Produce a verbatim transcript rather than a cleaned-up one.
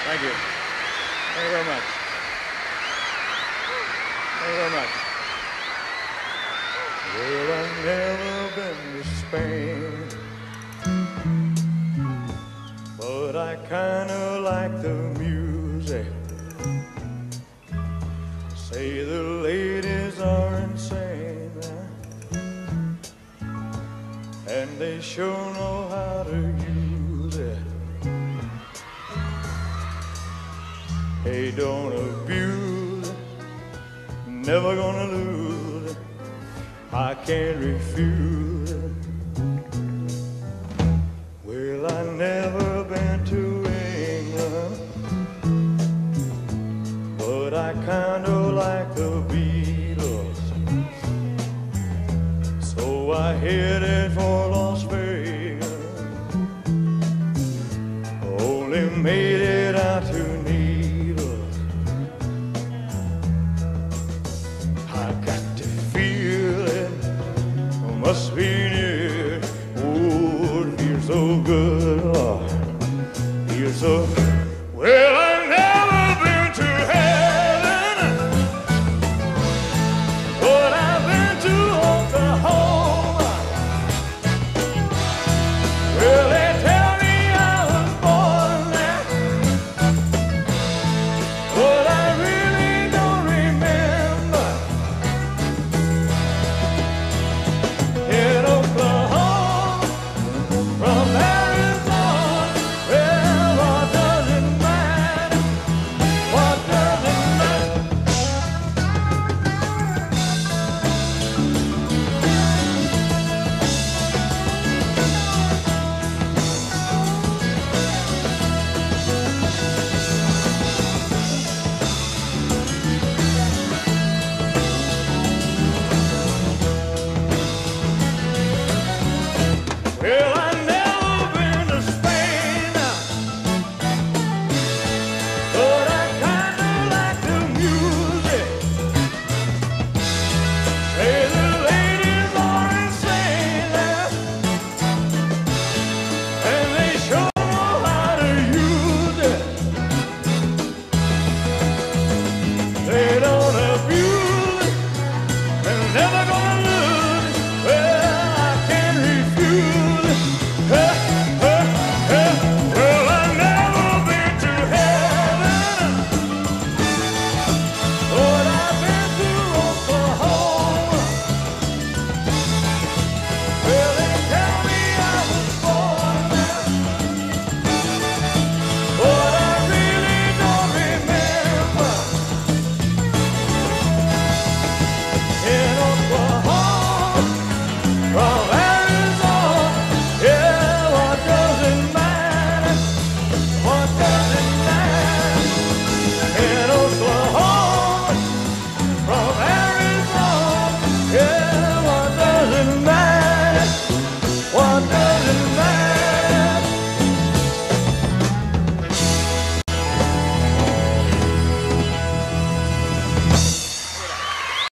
Thank you. Thank you very much. Thank you very much. Well, I've never been to Spain, but I kinda like the music. Say the ladies are insane, and they sure know how to use it. Hey, don't abuse it, never gonna lose it, I can't refuse it. Well, I never been to England, but I kinda like the Beatles, so I headed for Las Vegas, only made it out to Needles. I got to feel it, must be near. Oh, it feels so good, Lord, feels so well.